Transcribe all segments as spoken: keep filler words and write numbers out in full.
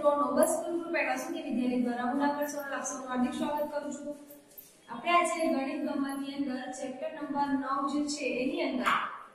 મિત્રો noble school group at Vasuki Vidyalaya દ્વારા હું ડાક્ટર સોનલ આપ સૌનું હાર્દિક સ્વાગત કરું છું. આપણે આજે ગણિત ગમતની અંદર ચેપ્ટર નંબર નવ જે છે એની અંદર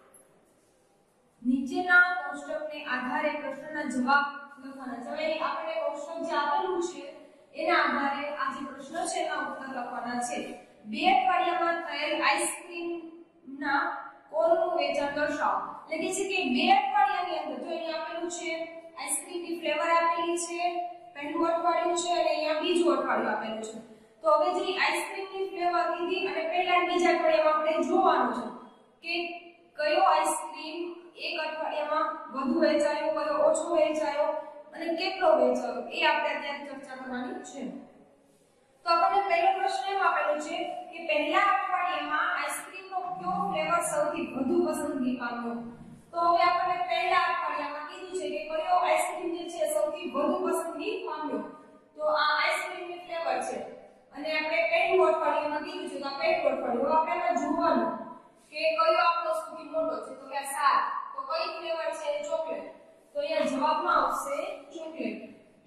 નીચેના કોષ્ટકને આધારે પ્રશ્નના જવાબ લખવાના છે. હવે આપણે કોષ્ટક જે આપેલું છે એના આધારે આ જે પ્રશ્ન છે એના ઉત્તર લખવાના છે. બે અઠવાડિયામાં થયેલ આઈસ્ક્રીમના કોલનું વેચાણ દર્શાવો. એટલે કે છે કે બે અઠવાડિયાની અંદર જો અહીં આપેલું છે આઈસ્ક્રીમની ફ્લેવર આપેલી છે, પહેલું અઠવાડિયું છે અને અહીંયા બીજું અઠવાડિયું આપેલું છે. તો હવે જે આઈસ્ક્રીમની ફ્લેવર કીધી અને પહેલા બીજા અઠવાડિયામાં આપણે જોવાનું છે કે કયો આઈસ્ક્રીમ એક અઠવાડિયામાં વધુ વેચાયો, કયો ઓછો વેચાયો અને કેટલો વેચાયો એ આપણે અત્યારે ચર્ચા કરવાની છે. તો આપણને પહેલો પ્રશ્ન એમ આપેલો છે કે પહેલા અઠવાડિયામાં આઈસ્ક્રીમનો કયો ફ્લેવર સૌથી વધુ પસંદગી પામ્યો. તો હવે આપણને પહેલા અઠવાડિયામાં કીધું છે કે કયો આઈસ્ક્રીમ જે છે સૌથી વધુ પસંદગી પામ્યો. તો આ આઈસ્ક્રીમની ફ્લેવર છે અને આપણે પહેલું અઠવાડિયામાં કીધું છે તો આ પહેલું અઠવાડિયું. આપણે એમાં જોવાનું કે કયો આપણો સૌથી મોટો છે. તો કે સાત. તો કઈ ફ્લેવર છે? ચોકલેટ. તો અહીંયા જવાબમાં આવશે ચોકલેટ.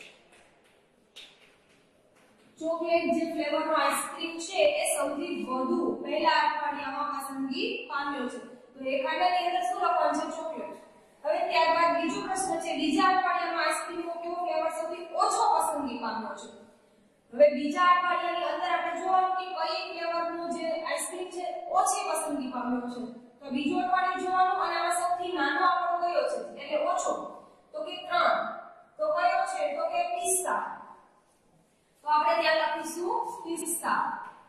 ચોકલેટ જે ફ્લેવરનો આઈસ્ક્રીમ છે એ સૌથી વધુ પહેલા અઠવાડિયામાં પસંદગી પામ્યો છે. તો એ ખાનાની અંદર શું લખવાનું છે? ચોકલેટ. હવે ત્યારબાદ બીજો પ્રશ્ન છે બીજા અઠવાડિયામાં આઈસ્ક્રીમનો કયો ફ્લેવર સૌથી ઓછો પસંદગી પામ્યો છે. હવે બીજા અઠવાડિયાની અંદર આપણે જોવાનું કે કઈ ફ્લેવરનો જે આઈસ્ક્રીમ છે ઓછી પસંદગી પામ્યો છે. તો બીજું અઠવાડિયું જોવાનું અને આમાં સૌથી નાનો આપણો કયો છે એટલે ઓછો. તો કે ત્રણ. તો કયો છે? તો કે પિસ્તા. તો આપણે ત્યાં લખીશું પિસ્તા.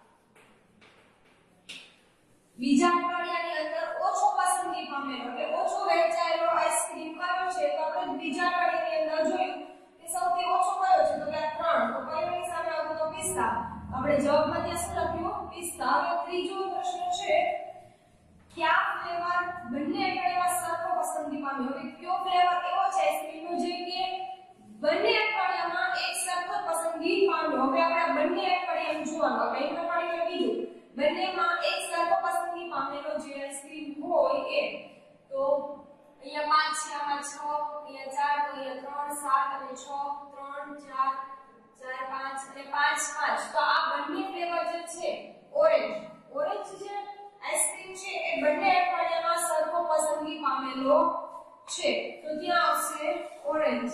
બીજા અઠવાડિયાની અંદર ઓછો પસંદગી પામેલો એટલે ઓછો વેચાયેલો આઈસ્ક્રીમ કયો છે? તો આપણે બીજા અઠવાડિયાની અંદર જોયું કે સૌથી ઓછો કયો છે? તો કે ત્રણ. તો કયોની સામે આવ્યું? તો પિસ્તા. આપણે જવાબમાં ત્યાં શું લખ્યું? પિસ્તા. હવે ત્રીજો પ્રશ્ન છે કયા ફ્લેવર બંને અઠવાડિયામાં સરખો પસંદગી પામ્યો. હવે કયો ફ્લેવર એવો છે આઈસ્ક્રીમનો જે કે બંને અઠવાડિયામાં એક સરખો પસંદગી પામ્યો. હવે આપણે બંને અઠવાડિયામાં જોવાનું. આપણે એક અઠવાડિયું બીજું બંનેમાં એક સરખો પસંદગી પામેલો જે આઈસ્ક્રીમ હોય એ. તો અહીંયા પાંચ છે, આમાં છ, અહીંયા ચાર, તો અહીંયા ત્રણ, સાત અને છ, ત્રણ, ચાર, ચાર, પાંચ અને પાંચ, પાંચ. તો આ બંને ફ્લેવર જે છે ઓરેન્જ ઓરેન્જ જે આઈસ્ક્રીમ છે એ બંને અઠવાડિયામાં સરખો પસંદગી પામેલો છે. તો ત્યાં આવશે ઓરેન્જ.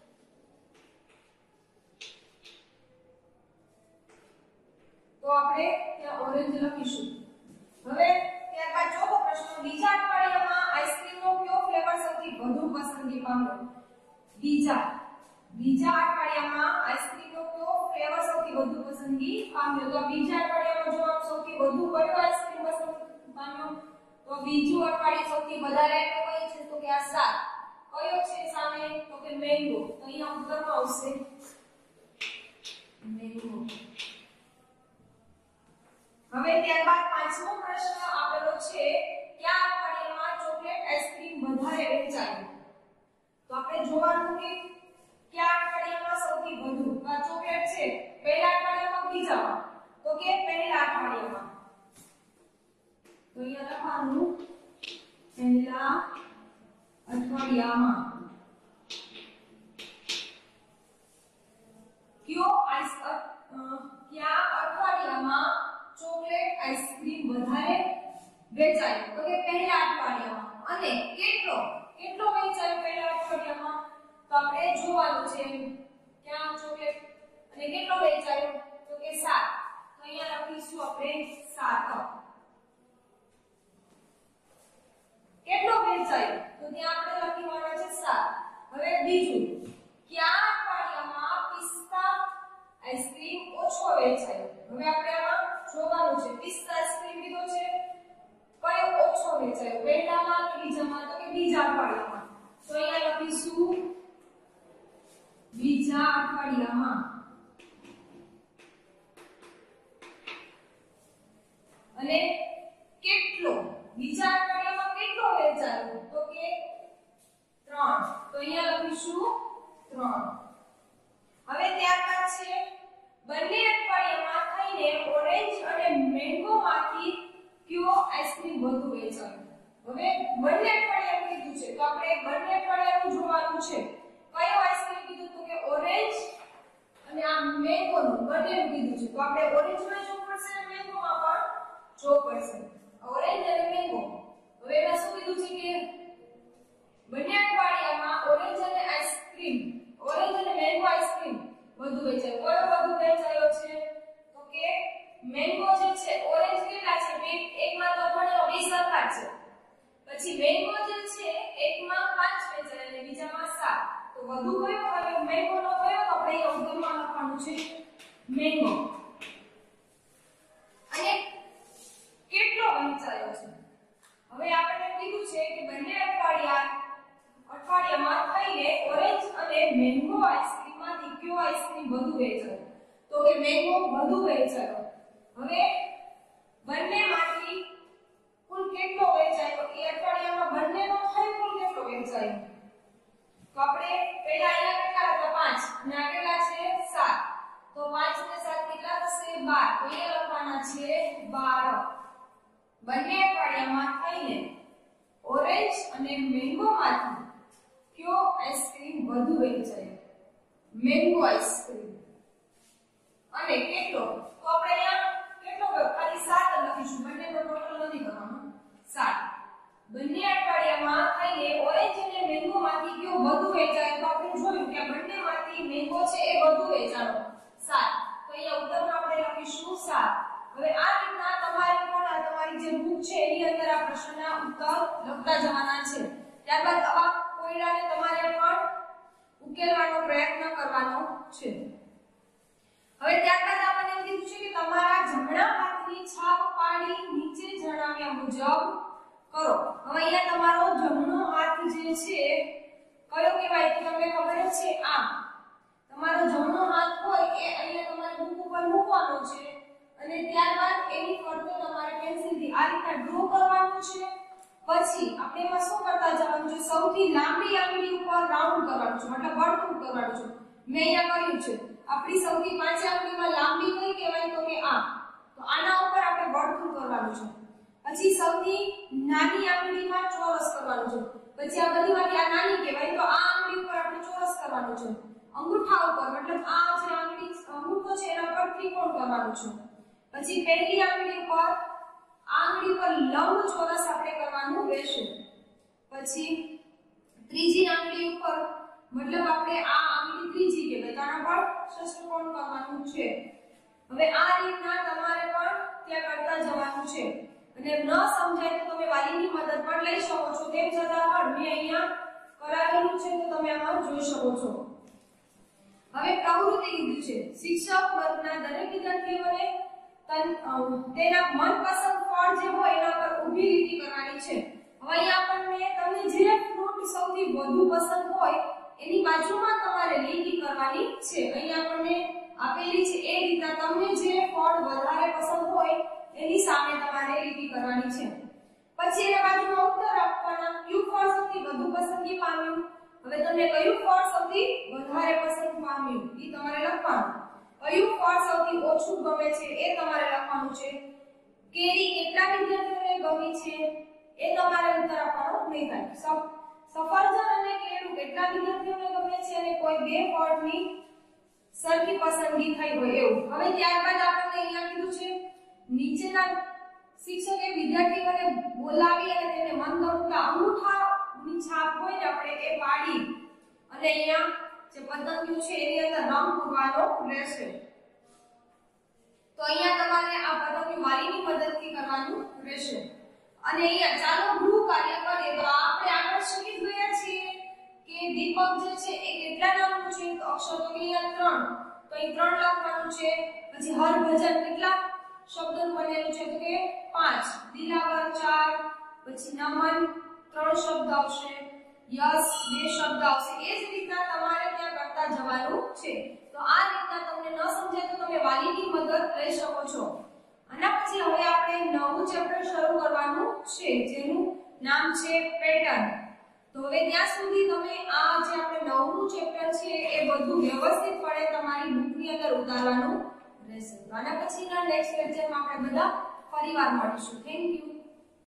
તો આપણે ત્યાં ઓરેન્જ લખીશું. હવે ત્યારબાદ ચોથો પ્રશ્ન બીજા અઠવાડિયામાં આઈસ્ક્રીમનો કયો ફ્લેવર સૌથી વધુ પસંદગી પામ્યો. બીજા બીજા અઠવાડિયામાં આઈસ્ક્રીમનો કયો ફ્લેવર સૌથી વધુ પસંદગી પામ્યો. તો બીજા અઠવાડિયામાં જો આપ સૌથી વધુ કયો આઈસ્ક્રીમ પસંદ પામ્યો. તો બીજું અઠવાડિયું સૌથી વધારે તો કયો છે? તો કે આ સાત. કયો છે સામે? તો કે મેંગો. તો અહીંયા ઉત્તરમાં આવશે મેંગો. હવે ત્યારબાદ પાંચમો પ્રશ્ન આપેલો છે કયા અઠવાડિયામાં ચોકલેટ આઈસ્ક્રીમ વધારે વેચાય. તો આપણે જોવાનું કે કયા અઠવાડિયામાં સૌથી વધુ આ ચોકલેટ છે પહેલા અઠવાડિયામાં બીજામાં. તો કે પહેલા અઠવાડિયામાં. તો અહીંયા લખવાનું પહેલા અઠવાડિયામાં કયો આઈસ કયા અઠવાડિયામાં ચોકલેટ આઈસ્ક્રીમ વધારે વેચાય. તો કે પહેલા અઠવાડિયામાં. અને કેટલો કેટલો વેચાયો પહેલા અઠવાડિયામાં. તો આપણે જોવાનું છે ક્યાં ચોકલેટ અને કેટલો વેચાયો. તો કે સાત. તો અહીંયા લખીશું આપણે સાત. કેટલો વેચાયો? તો ત્યાં આપણે લખીવાનું છે સાત. હવે બીજું કયા અઠવાડિયામાં પિસ્તા આઈસ્ક્રીમ ઓછો વેચાયો. હવે આપણે આમાં જોવાનું છે પિસ્તા આઈસ્ક્રીમ કીધો છે કયો ઓછો વેચાયો પહેલામાં કે બીજામાં. તો કે બીજા અઠવાડિયામાં. તો અહીંયા લખીશું બીજા અઠવાડિયામાં. અને કેટલો બીજા અઠવાડિયામાં કેટલો વેચાયો. તો કે ત્રણ. તો અહીંયા લખીશું ત્રણ. હવે ત્યારબાદ છે બંને અઠવાડિયામાં થઈને ઓરેન્જ અને મેંગો માંથી કયો આઈસ્ક્રીમ વધુ વેચાયો. હવે બંને અઠવાડિયાનું કીધું છે તો આપણે બંને અઠવાડિયાનું જોવાનું છે. કયો આઈસ્ક્રીમ કીધું તો કે ઓરેન્જ તો આપણે ઓરેન્જ માં જોવું પડશે અને મેંગો માં પણ જોવું પડશે. ઓરેન્જ અને મેંગો. હવે એમાં શું કીધું છે કે બંને અઠવાડિયામાં ઓરેન્જ અને આઈસ્ક્રીમ ઓરેન્જ અને મેંગો આઈસ્ક્રીમ વધુ વેચાય. કયો વધુ વેચાયો છે? તો કે મેંગો જે છે ઓરેન્જ કેટલા છે? બે એકમાં તો અઠવાડિયામાં બે સરખા છે. પછી મેંગો જે છે એકમાં પાંચ વેચાય અને બીજામાં સાત. તો વધુ કયો કયો મેંગો નો કયો? તો આપણે અહીં ઉત્તરમાં લખવાનું છે મેંગો. અને કેટલો વેચાયો છે? હવે આપણે કીધું છે કે બંને અઠવાડિયા અઠવાડિયામાં થઈને ઓરેન્જ અને મેંગો આઈસ્ક્રીમમાંથી કયો આઈસ્ક્રીમ વધુ વેચાયો? તો કે મેંગો વધુ વેચાયો. હવે બંનેમાંથી કુલ કેટલો વેચાયો? એ અઠવાડિયામાં બંનેનો થઈ કુલ કેટલો વેચાયો? તો આપણે પહેલા અહીંયા કેટલા હતા? પાંચ અને આ કેટલા છે? સાત. તો પાંચ અને સાત કેટલા થશે? બાર. તો અહીંયા લખવાના છે બાર. બંને અઠવાડિયામાં થઈને ઓરેન્જ અને મેંગોમાંથી કયો આઈસ્ક્રીમ વધુ વેચાયો? Mango ice cream. અને કેટલો? તો આપણે અહીંયા કેટલો ખાલી સાત લખીશું. બંનેનો ટોટલ નથી કરવાનો. સાત. બંને અઠવાડિયામાં થઈને ઓરેન્જ અને મેંગોમાંથી કયો વધુ વેચાયો? તો આપણે જોયું કે બંનેમાંથી મેંગો છે એ વધુ વેચાયો. સાત. તો અહીંયા ઉત્તરમાં આપણે લખીશું સાત. હવે આ રીતના તમારે પણ આ તમારી જે બુક છે એની અંદર આ પ્રશ્નના ઉત્તર લખતા જવાના છે. ત્યારબાદ આવા કોયડાને તમારે પણ ઉકેલવાનો પ્રયત્ન કરવાનો છે. હવે ત્યારબાદ આપણને એમ કીધું છે કે તમારા જમણા હાથની છાપ પાડી નીચે જણાવ્યા મુજબ કરો. હવે અહીંયા તમારો જમણો હાથ જે છે કયો કહેવાય? તો તમને ખબર જ છે આ તમારો જમણો હાથ હોય એ અહીંયા તમારે બુક ઉપર મૂકવાનો છે અને ત્યારબાદ એની ફરતે તમારે પેન્સિલથી આ રીતના ડ્રો કરવાનું છે. પછી આપણે એમાં શું કરતા જવાનું છે? સૌથી લાંબી આંગળી ઉપર રાઉન્ડ કરવાનું છે, મતલબ વર્તુળ કરવાનું છે. મેં અહીંયા કર્યું છે. આપણી સૌથી પાંચ આંગળીમાં લાંબી કઈ કહેવાય? તો કે આ. તો આના ઉપર આપણે વર્તુળ કરવાનું છે. પછી સૌથી નાની આંગળીમાં ચોરસ કરવાનું છે. પછી આ બધીમાંથી આ નાની કહેવાય તો આ આંગળી ઉપર આપણે ચોરસ કરવાનું છે. અંગૂઠા ઉપર મતલબ આ જે આંગળી અંગૂઠો છે એના પર ત્રિકોણ કરવાનું છે. પછી પહેલી આંગળી ઉપર આંગળી પર લંબચોરસ આપણે કરવાનું રહેશે. પછી ત્રીજી આંગળી ઉપર મતલબ આપણે આ આંગળી ત્રીજી કહેવાય તો આના પર ષષ્ઠકોણ કરવાનું છે. હવે આ રીતના તમારે પણ ત્યાં કરતા જવાનું છે. અને ન સમજાય તો તમે વાલીની મદદ પણ લઈ શકો છો. તેમ છતાં પણ મેં અહીંયા કરાવેલું છે તો તમે આમાં જોઈ શકો છો. હવે પ્રવૃત્તિ કીધું છે. શિક્ષક વર્ગના દરેક વિદ્યાર્થીઓને તેના મનપસંદ ફળ જે હોય એના પર ઊભી લીટી કરવાની છે. હવે અહીંયા આપણને તમને જે ફ્રૂટ સૌથી વધુ પસંદ હોય એની બાજુમાં તમારે લીટી કરવાની છે. અહીંયા આપણને આપેલી છે એ રીતના તમને જે ફળ વધારે પસંદ હોય એની સામે તમારે લીટી કરવાની છે. પછી એના બાજુમાં ઉત્તર આપવાના. કયું ફળ સૌથી વધુ પસંદગી પામ્યું? હવે તમને કયું ફળ સૌથી વધારે પસંદ પામ્યું એ તમારે લખવાનું. કયું ફળ સૌથી ઓછું ગમે છે એ તમારે લખવાનું છે. કેરી કેટલા વિદ્યાર્થીઓને ગમી છે એ તમારે ઉત્તર આપવાનો નહીં થાય. સફરજન અને કેળું કેટલા વિદ્યાર્થીઓને ગમે છે અને કોઈ બે ફળની સરખી પસંદગી થઈ હોય એવું. હવે ત્યારબાદ આપણને અહીંયા કીધું છે નીચેના શિક્ષકે વિદ્યાર્થીઓને બોલાવી અને તેને મનગમતા અંગૂઠાની છાપ હોય ને આપણે એ પાડી અને અહીંયા જે પતંગિયું છે એની અંદર રંગ પૂરવાનો રહેશે. તો અહીંયા તમારે આ પતંગિયું વાલીની મદદથી કરવાનું રહેશે. અને અહીંયા ચાલો ગૃહ કાર્ય કરીએ તો આપણે આગળ શીખી ગયા છીએ કે દીપક જે છે એ કેટલા નામનું છે? તો અક્ષર તો અહીંયા ત્રણ. તો અહીં ત્રણ લખવાનું છે. પછી હરભજન કેટલા શબ્દોનું બનેલું છે? તો કે પાંચ. દિલાવર ચાર. પછી નમન ત્રણ શબ્દ આવશે. યશ બે શબ્દ આવશે. એ જ રીતના તમારે ત્યાં કરતા જવાનું છે. તો આ રીતના તમને ન સમજાય તો તમે વાલીની મદદ લઈ શકો છો. આના પછી હવે આપણે નવું ચેપ્ટર શરૂ કરવાનું છે જેનું નામ છે પેટર્ન. તો હવે ત્યાં સુધી તમે આ જે આપણે નવમું ચેપ્ટર છે એ બધું વ્યવસ્થિતપણે તમારી બુકની અંદર ઉતારવાનું રહેશે. આના પછીના નેક્સ્ટ લેક્ચરમાં આપણે બધા ફરીવાર મળીશું. Thank you.